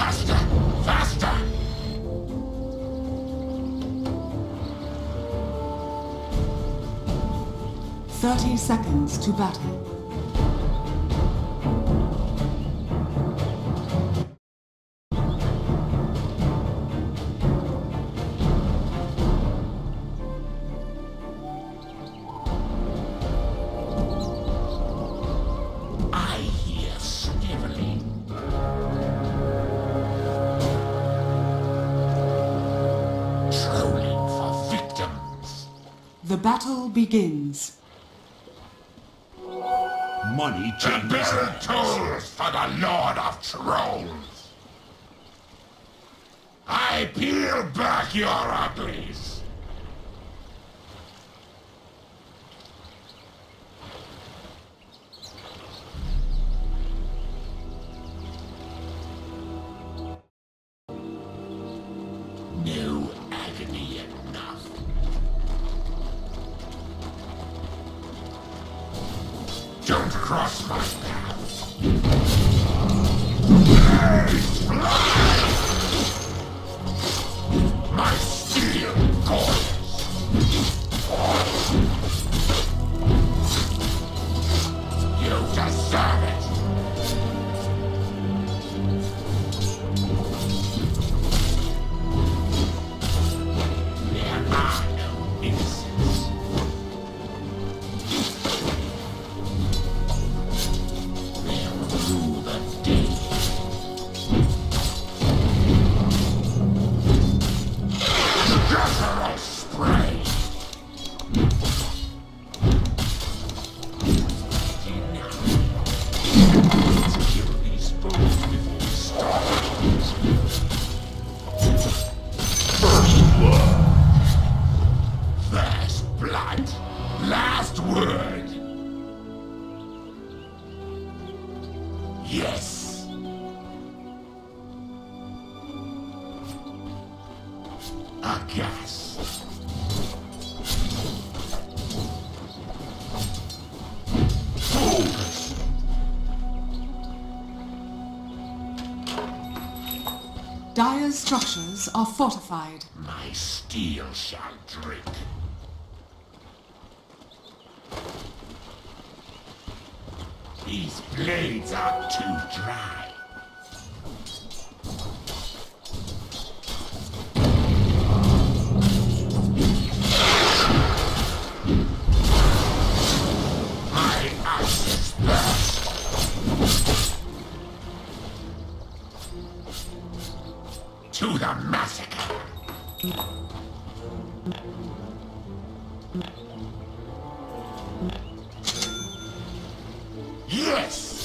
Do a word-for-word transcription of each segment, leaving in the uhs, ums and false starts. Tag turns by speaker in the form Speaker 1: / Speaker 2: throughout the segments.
Speaker 1: Faster! Faster!
Speaker 2: Thirty seconds to battle. The battle begins.
Speaker 1: Money changes tools for the Lord of Trolls. I peel back your uglies. No agony enough. Don't cross my path. My steel coils. You deserve it. There are no innocents. Yes. A gas. Fools.
Speaker 2: Dire's structures are fortified.
Speaker 1: My steel shall drink. These blades are too dry. My ashes burst. To the massacre. Yes!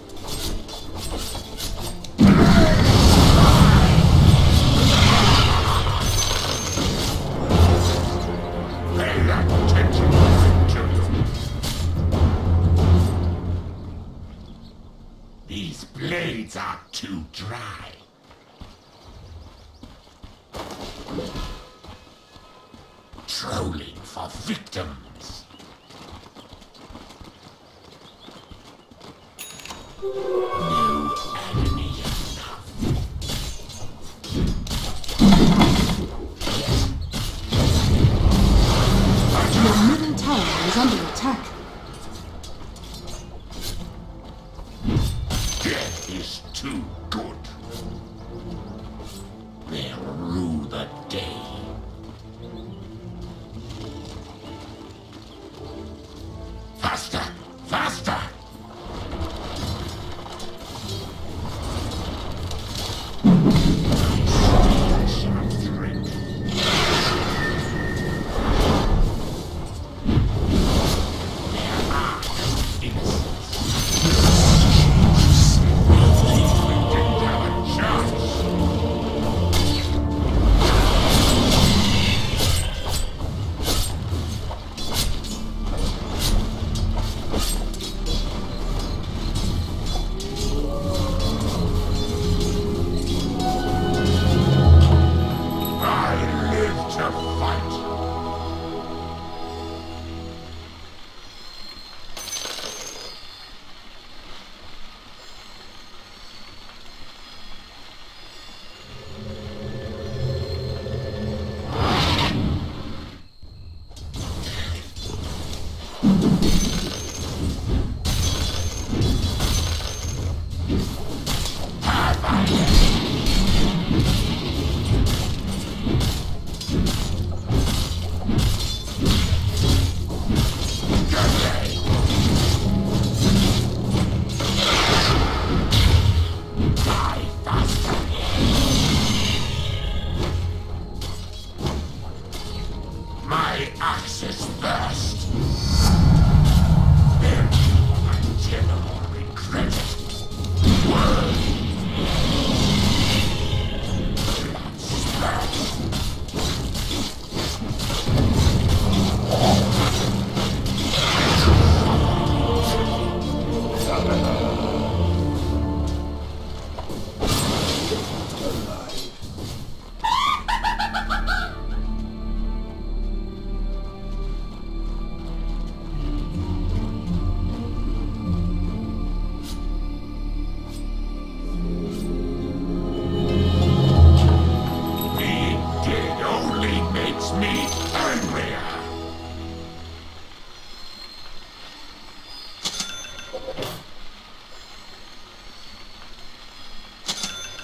Speaker 1: Pay attention to you. These blades are too dry. Trolling for victims. No agony enough.
Speaker 2: Your middle tower is under attack.
Speaker 1: Death is too good. They'll rue the day. Faster! Faster!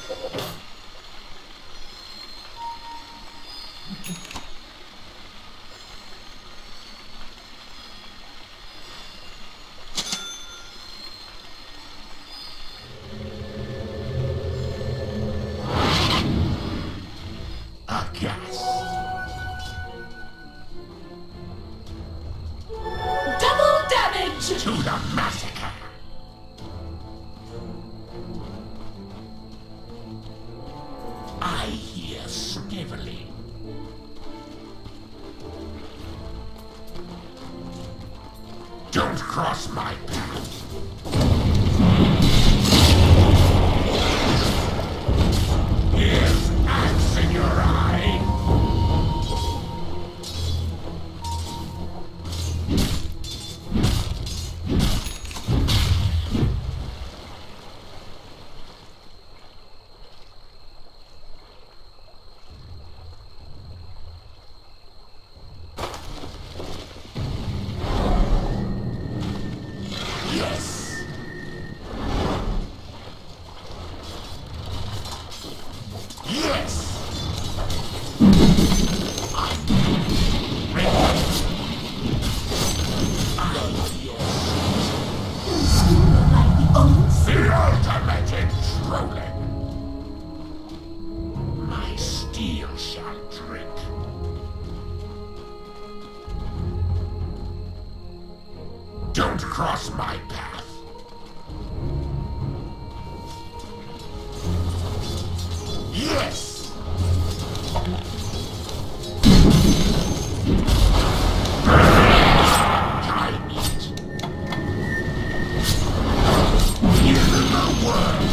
Speaker 1: To the massacre! I hear sniveling. Don't cross my path. Here's axe in your eye. Don't cross my path. Yes! Time it. Hear the word.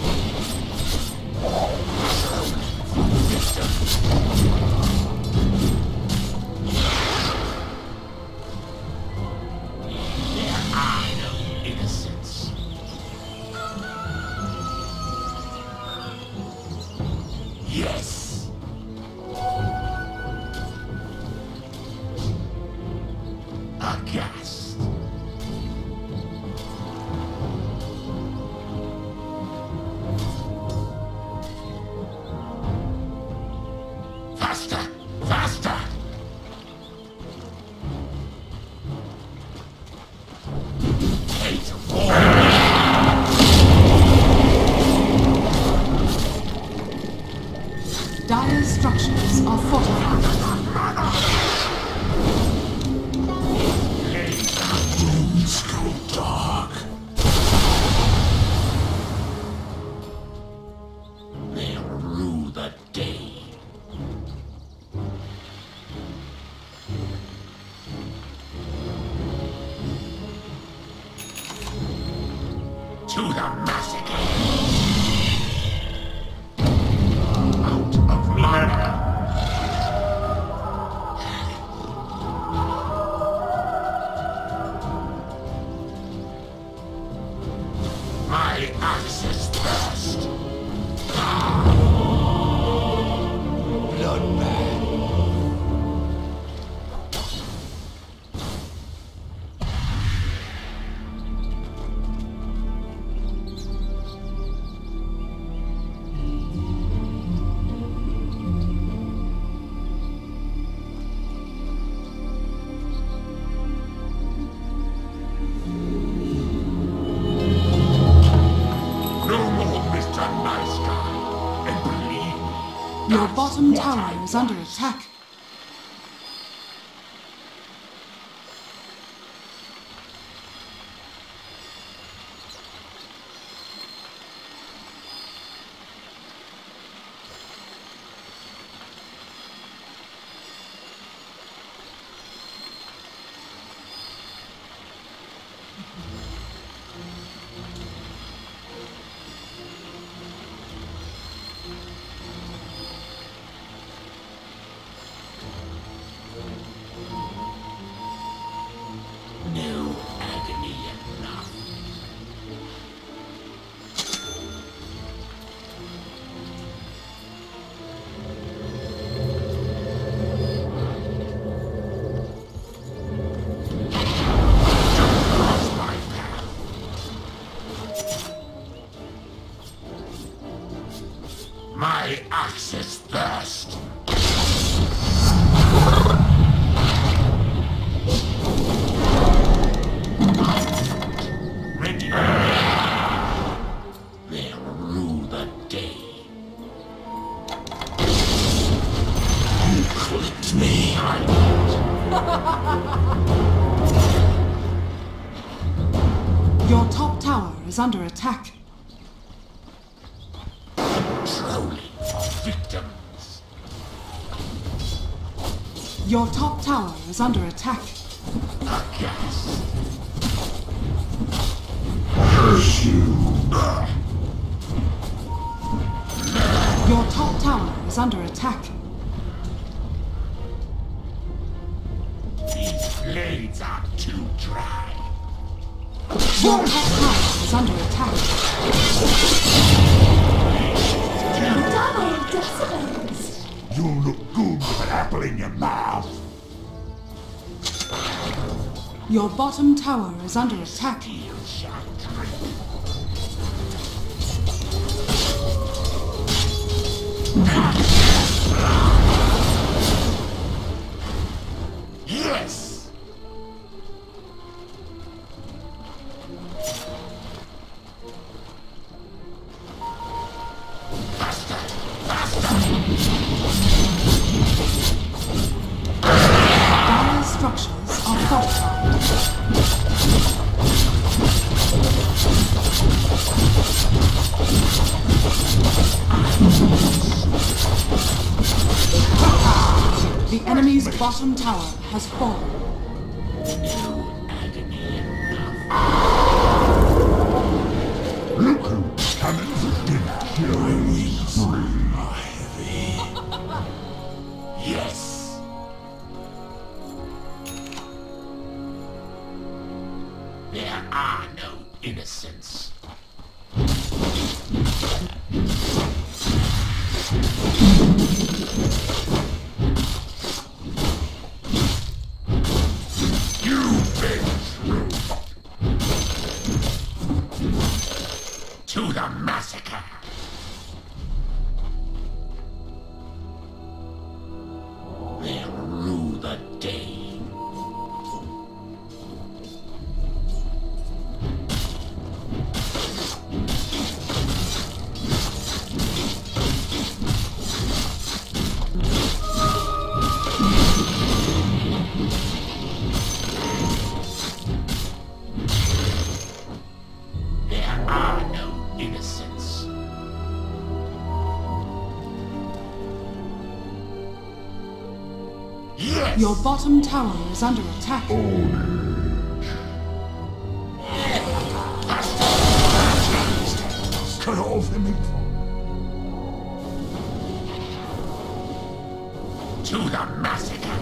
Speaker 1: Yes! Aghast. Faster! Faster! Hate war!
Speaker 2: Dire structures are fortified.
Speaker 1: Rooms go dark. They'll rue the day. To the massacre. Out of mana. My axe is thirst. Bloodbath.
Speaker 2: Your bottom tower is under attack.
Speaker 1: My axes thirst. Ready. They'll rue the day. You clipped me.
Speaker 2: Your top tower is under attack.
Speaker 1: Trolling for victims.
Speaker 2: Your top tower is under attack.
Speaker 1: Aghast. Curse you.
Speaker 2: Your top tower is under attack.
Speaker 1: These blades are too dry.
Speaker 2: Your top tower is under attack.
Speaker 3: Double decimals.
Speaker 1: You'll look good with an apple in your mouth.
Speaker 2: Your bottom tower is under attack.
Speaker 1: You shall drink. Yes! Faster! Faster!
Speaker 2: Dire structures are fortified. The enemy's bottom tower has fallen.
Speaker 1: No agony enough. Look who's coming for dinner. Your wings are heavy. Yes. There are no innocents. You've been through. To the massacre. They'll rue the day. There are no innocents. Yes!
Speaker 2: Your bottom tower is under attack.
Speaker 1: Cut off him to the massacre.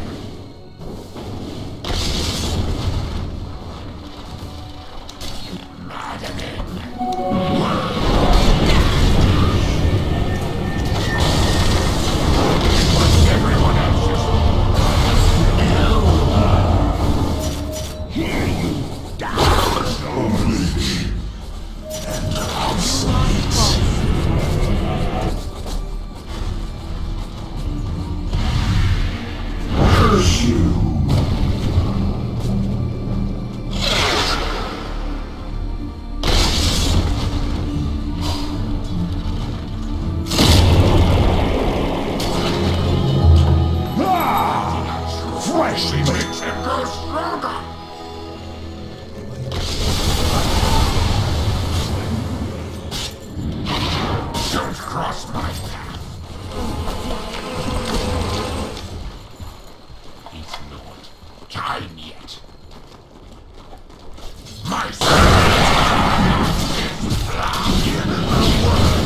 Speaker 1: Maddening. Everyone else is here you die. And obsolete. Curse you. Fresh makes him go stronger. Don't cross my path. He's not time yet. My son is blind.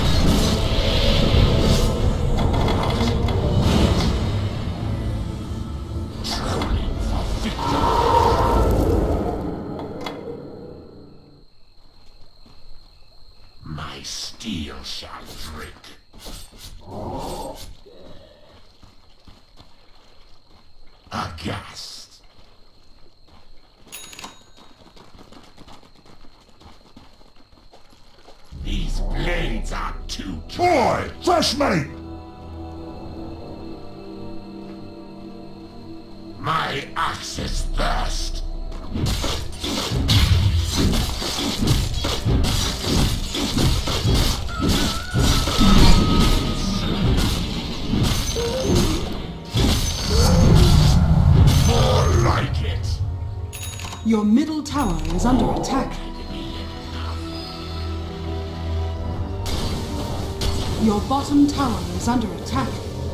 Speaker 1: Trolling for victim. My steel shall drink. Aghast. These blades are too toy. mate! Fresh meat! My axes thirst! More like it!
Speaker 2: Your middle tower is under attack. Your bottom tower is under attack.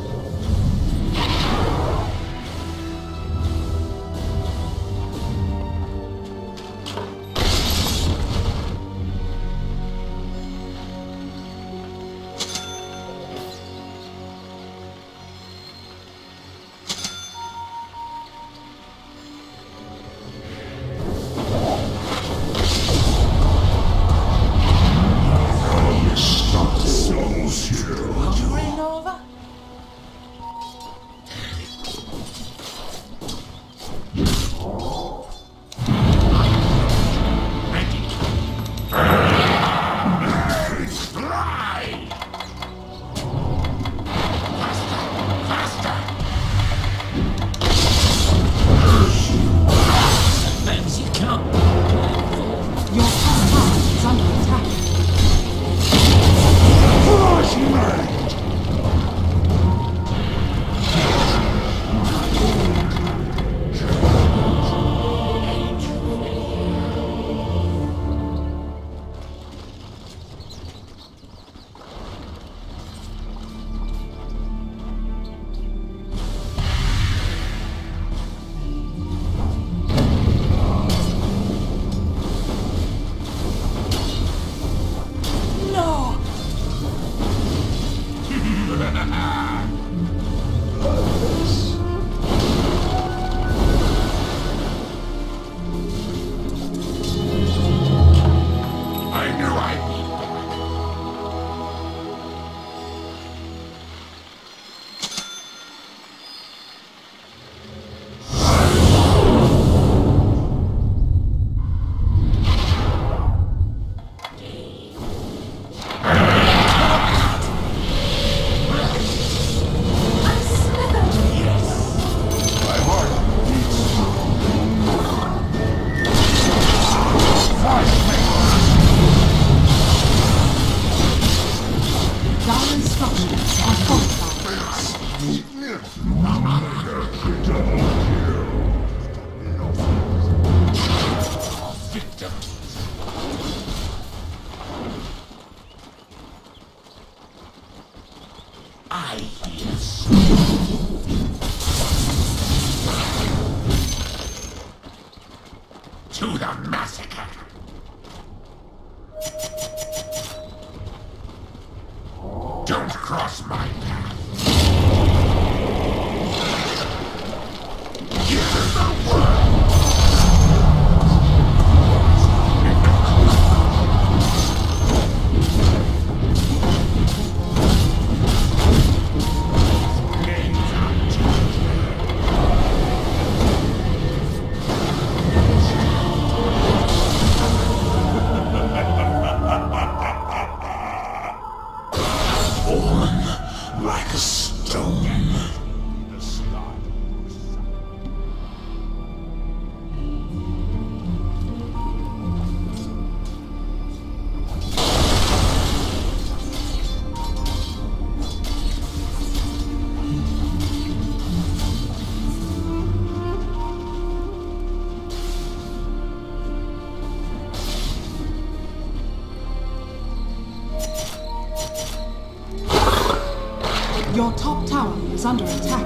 Speaker 2: Your top tower is under attack.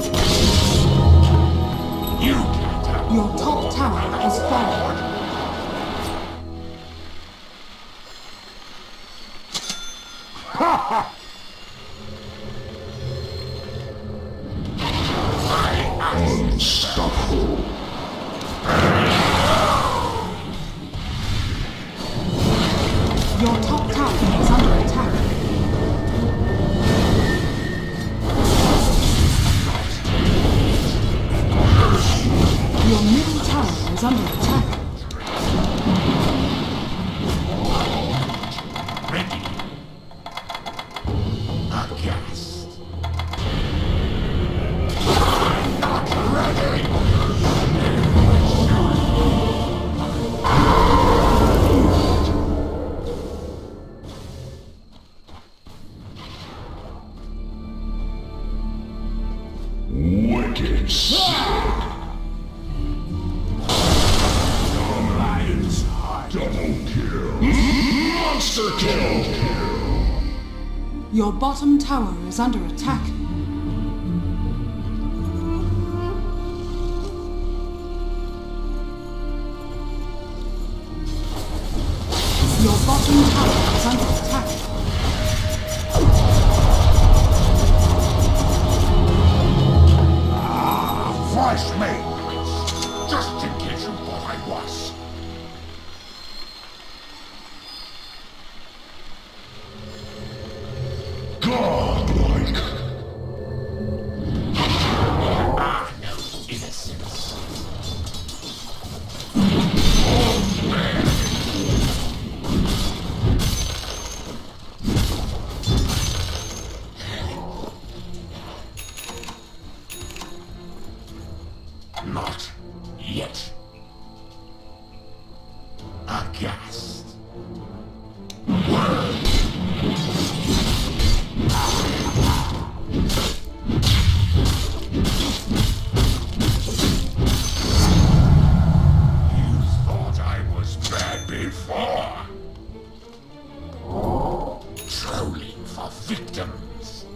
Speaker 1: You
Speaker 2: Your top tower has fallen.
Speaker 1: Ha ha! Unstoppable.
Speaker 2: Your top tower is under attack. Your middle tower is under attack.
Speaker 1: Ready. Aghast. I'm not ready. Wicked sick. The lion's heart. Double kill. Monster kill.
Speaker 2: Your bottom tower is under attack. Your bottom tower is under attack.
Speaker 1: Ah, fresh meat. Just to get you what I was. Godlike. Ah, no innocence. Oh, man. Not yet. Aghast. Word. You thought I was bad before. Trolling for victims.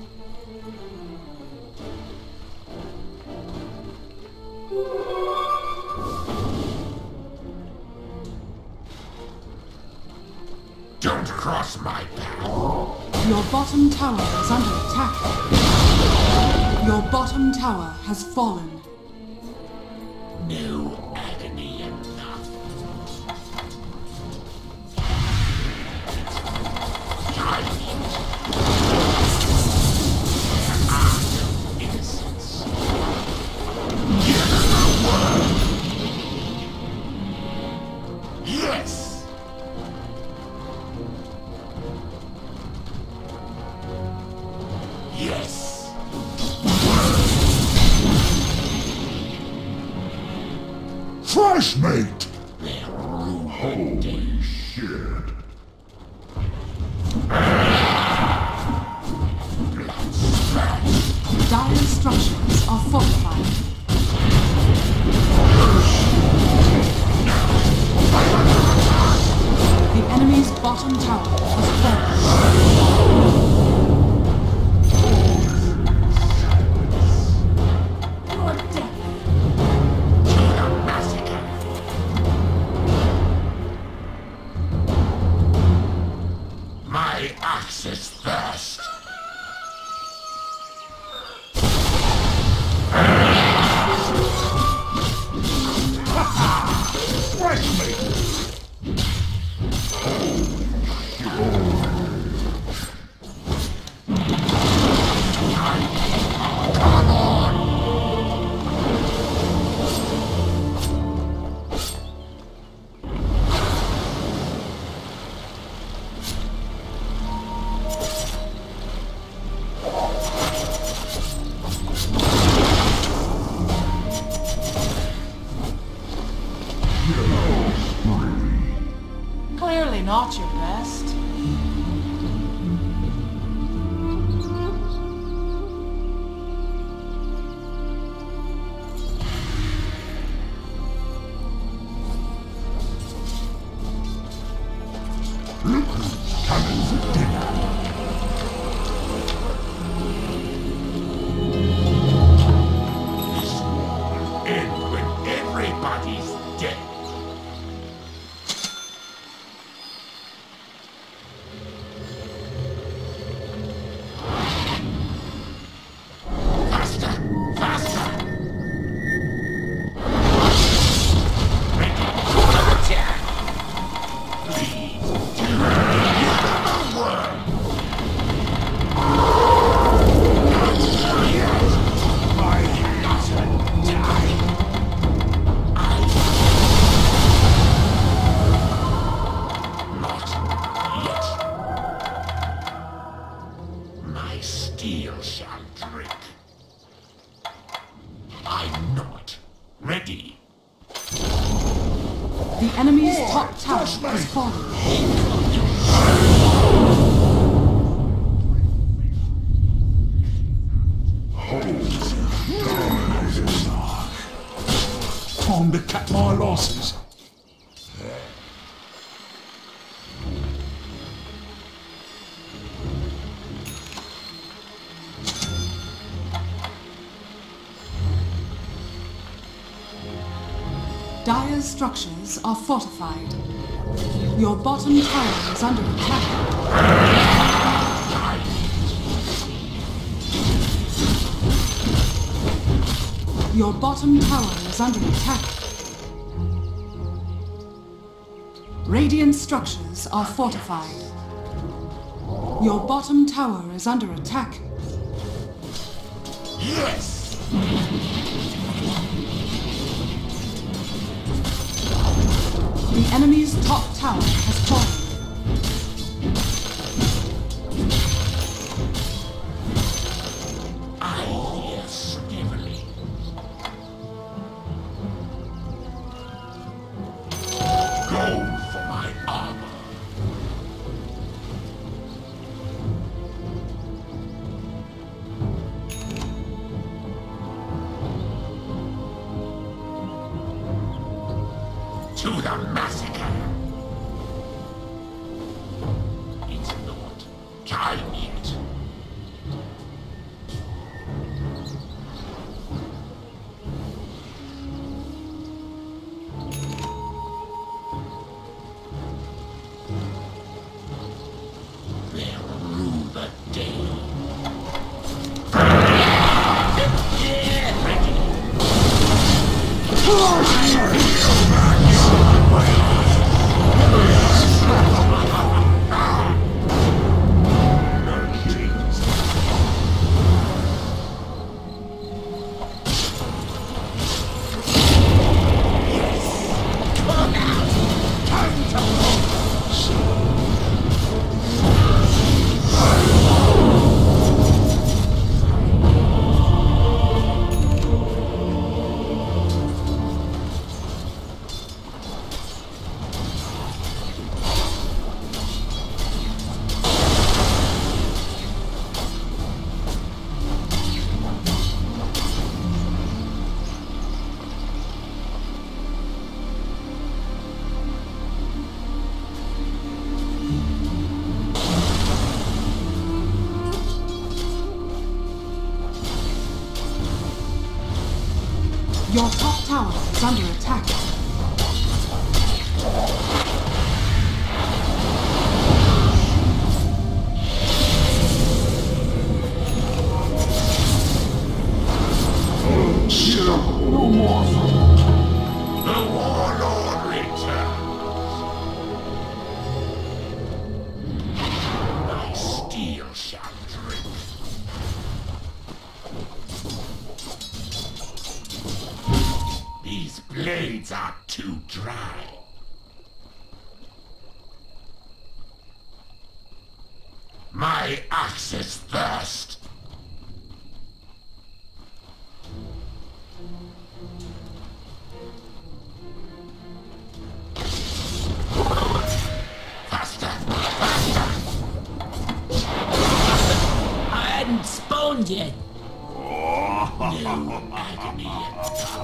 Speaker 1: Don't cross my path.
Speaker 2: Your bottom tower is under attack. Your bottom tower has fallen.
Speaker 1: No agony enough. Ah, no innocence. Give her word. Yes. Yes. Fresh meat! Holy shit. Blood splash.
Speaker 2: Dire structures are fortified. The enemy's bottom tower has fallen. Your death.
Speaker 1: To the massacre. My axes thirst. Fresh meat. Come on.
Speaker 2: Clearly not your best.
Speaker 1: Look who's coming for dinner. This war will end when everybody's dead. steel shall drink. I'm not ready.
Speaker 2: The enemy's top tower has fallen.
Speaker 1: Time to cut my losses.
Speaker 2: Dire's structures are fortified. Your bottom tower is under attack. Your bottom tower is under attack. Radiant structures are fortified. Your bottom tower is under attack.
Speaker 1: Yes!
Speaker 2: The enemy's top tower has fallen.
Speaker 1: I hear sniveling. Go for my armor. To the massacre! It's not time yet. They'll rue the day. Ready.
Speaker 2: Your top tower is under attack.
Speaker 1: No more. The Warlord returns. My steel shall drink. These blades are too dry. My axes thirst. Faster! Faster!
Speaker 3: I hadn't spawned yet.
Speaker 1: No agony and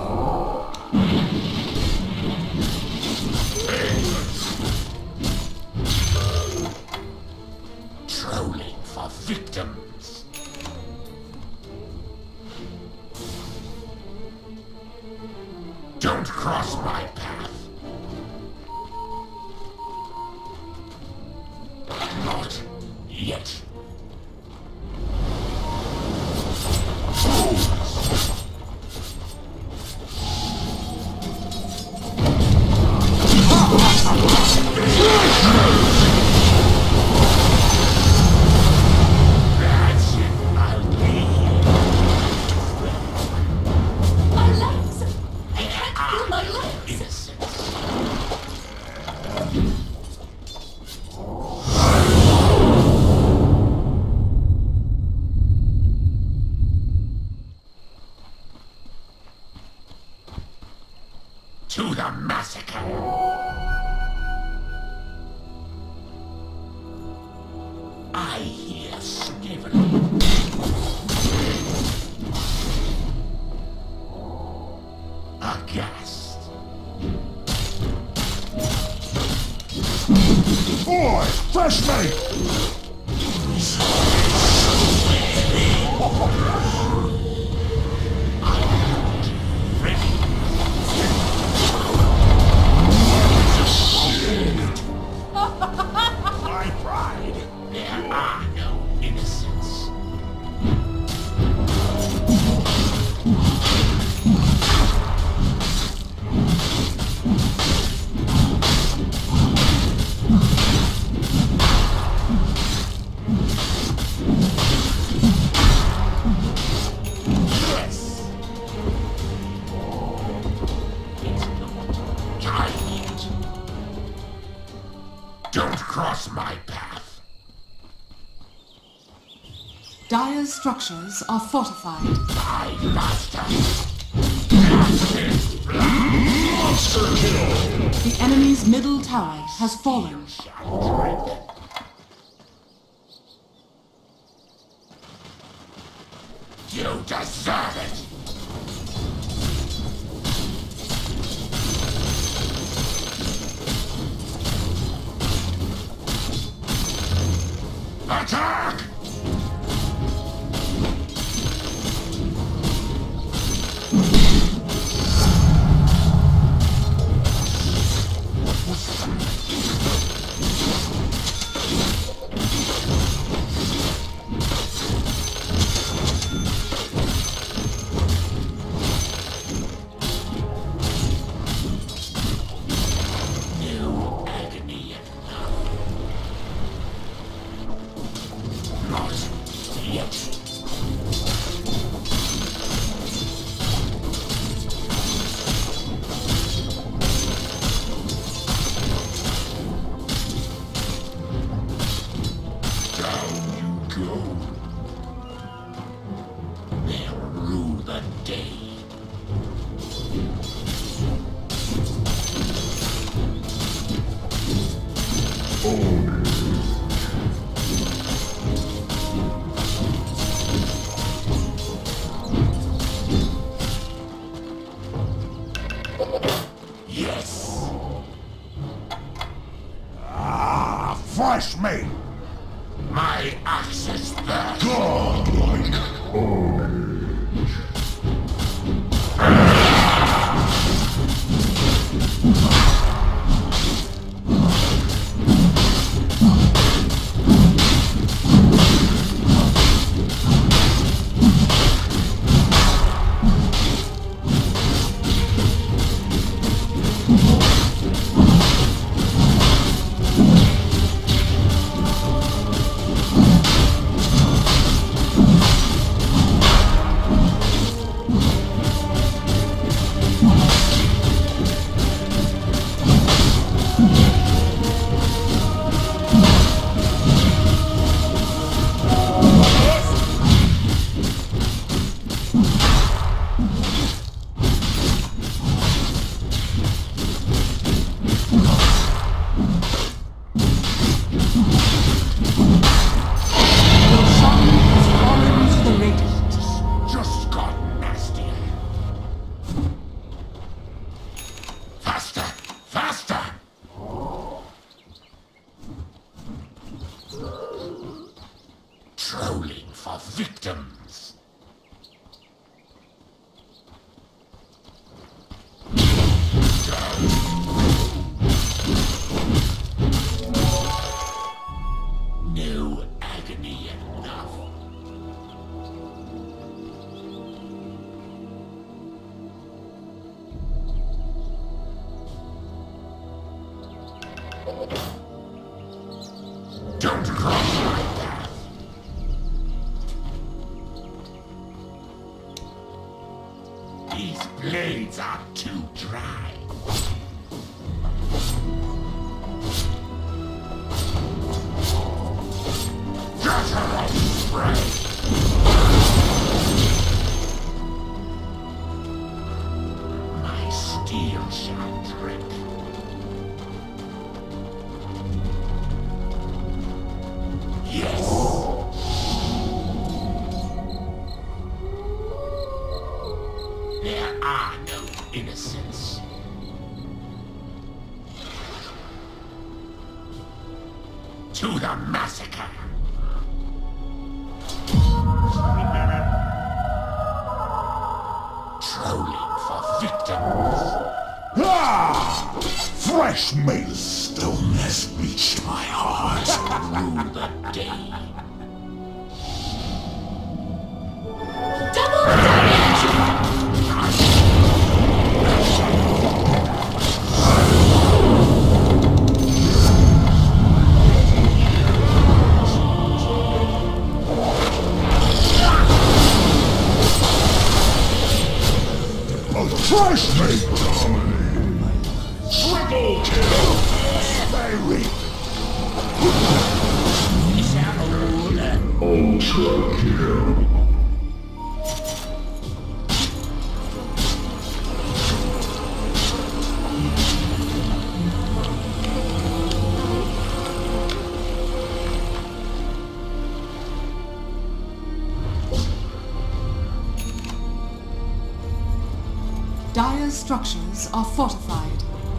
Speaker 1: trolling for victims. Don't cross my path. Not yet. That's it, I'll leave.
Speaker 3: My legs! I can't feel my legs!
Speaker 1: Innocence. To the massacre! I hear sniveling. Aghast.
Speaker 4: Boy, fresh mate!
Speaker 1: My pride. There are no innocents. Yes. It's not time yet. Don't cross my path.
Speaker 2: Dire's structures are fortified.
Speaker 1: My master.
Speaker 4: Monster kill!
Speaker 2: The enemy's middle tower has fallen.
Speaker 1: You deserve it. Attack! No agony enough. Not yet. Down you go. They'll rue the day. Yes.
Speaker 4: Ah, fresh mate!
Speaker 1: My axes there.
Speaker 4: Godlike orange.
Speaker 1: Just got nastier. Faster! Faster! Trolling for victims. No agony enough. Don't cross my path. These blades are too dry. Jah'rakal spray. My steel shot. There are no innocents. To the massacre! Trolling for victims.
Speaker 4: Ah! Fresh meat! Stillness reached my heart.
Speaker 1: Rule the day.
Speaker 3: Double damage!
Speaker 4: Fresh meat! Triple kill! Very ultra kill!
Speaker 2: Dire's structures are fortified.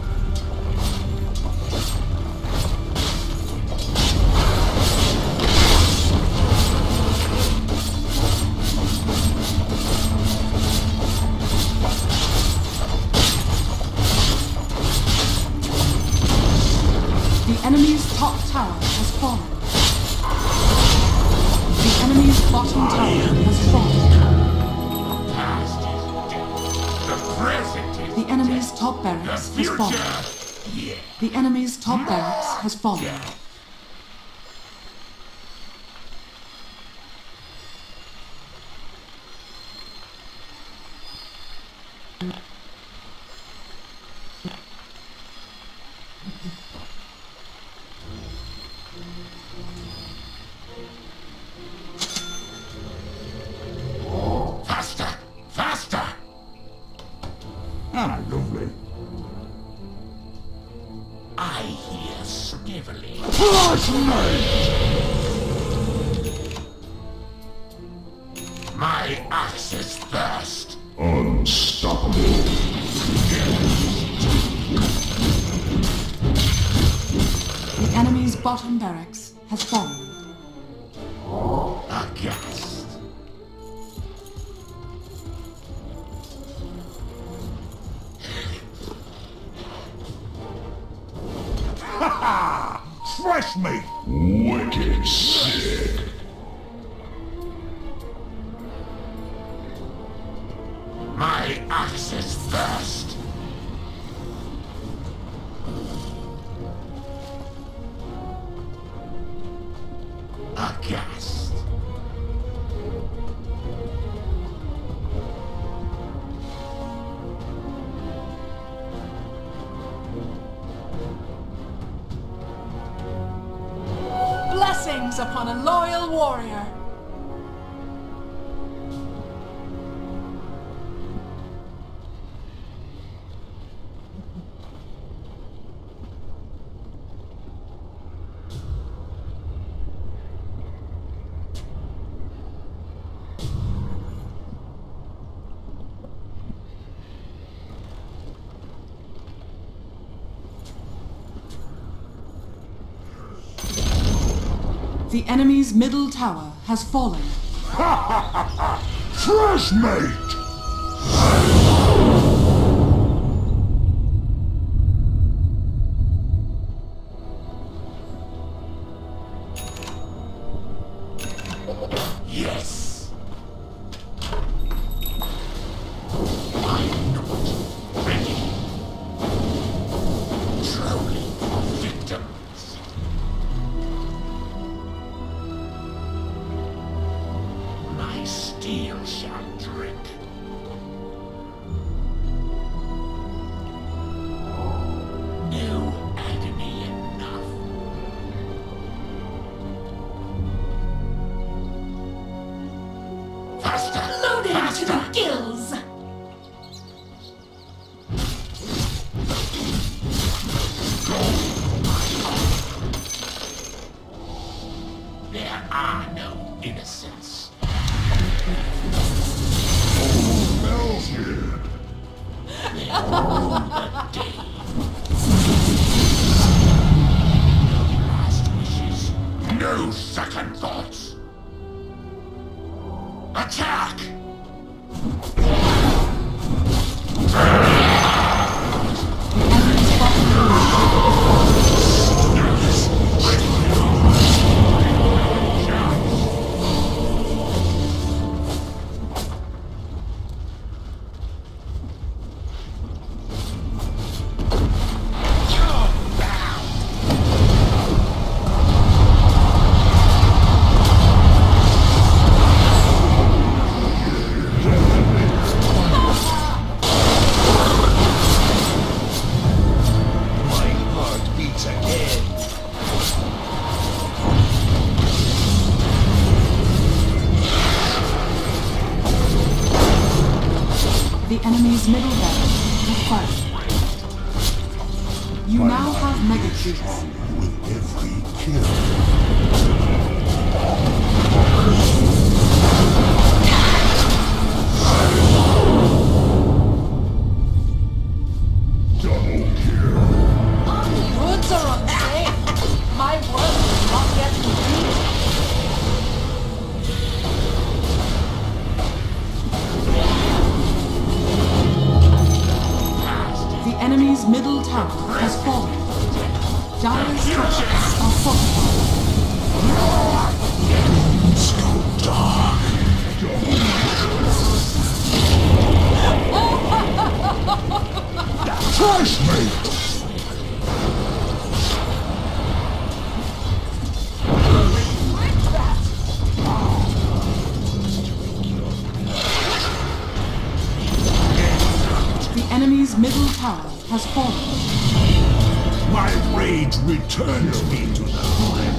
Speaker 2: The enemy's top tower has fallen. The enemy's bottom tower has fallen. The enemy's top barracks has fallen. The enemy's top barracks has fallen.
Speaker 1: Faster! Faster!
Speaker 4: Ah, lovely.
Speaker 1: I hear sniveling.
Speaker 4: Fresh meat!
Speaker 1: My axes thirst.
Speaker 4: Unstoppable.
Speaker 2: The enemy's bottom barracks has fallen.
Speaker 1: Aghast.
Speaker 4: Fresh meat! Wicked sick.
Speaker 1: My axes thirst. Aghast.
Speaker 2: Blessings upon a loyal warrior. The enemy's middle tower has fallen.
Speaker 4: Fresh meat!
Speaker 1: Yes. I'm not ready. Trolling for victims. My steel shall drip. No agony enough. Faster!
Speaker 3: Loaded
Speaker 1: Faster!
Speaker 3: to the gills!
Speaker 1: There are no innocents.
Speaker 4: Smells here.
Speaker 1: Attack!
Speaker 2: The enemy's middle barracks have fallen. You now have mega troops.
Speaker 1: With every kill.
Speaker 4: Double kill.
Speaker 3: Goods are unsafe. My work is not yet complete.
Speaker 2: The enemy's middle tower has fallen. Dire structures are fortified.
Speaker 1: So dark.
Speaker 4: Flashmate!
Speaker 2: The enemy's middle tower has fallen.
Speaker 1: My rage returns me to the